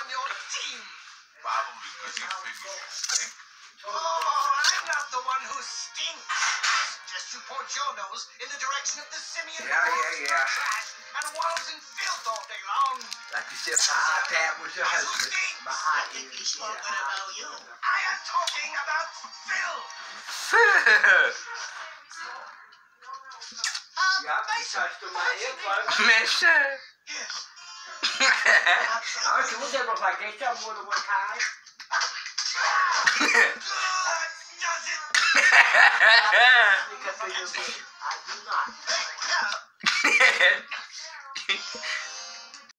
on your team. Probably because he figures you stink. Oh, I'm not the one who stinks. I suggest you point your nose in the direction of the simian trash and wallows in filth all day long. Like you said, my iPad was your husband. My I think he's spoken about you. I am talking about Phil. Mister. Yes. I don't know what I get some more than one time. That does it. I do not. Hey,